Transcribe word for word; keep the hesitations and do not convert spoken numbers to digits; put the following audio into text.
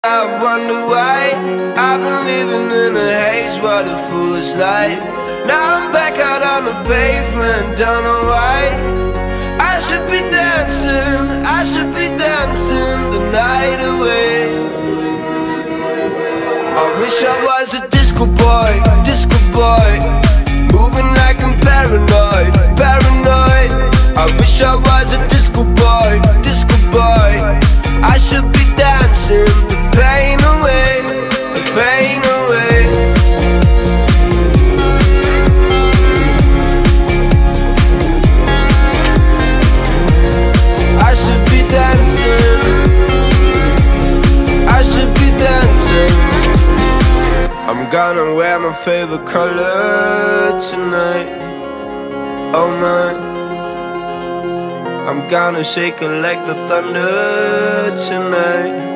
I wonder why I've been living in a haze, what a foolish life. Now I'm back out on the pavement, don't know why. I should be dancing, I should be dancing the night away. I wish I was a disco boy, disco boy, moving like I'm paranoid, paranoid. I wish I was a disco boy, disco boy. I should be dancing the pain away, the pain away. I should be dancing, I should be dancing. I'm gonna wear my favorite color tonight, oh my. I'm gonna shake it like the thunder tonight.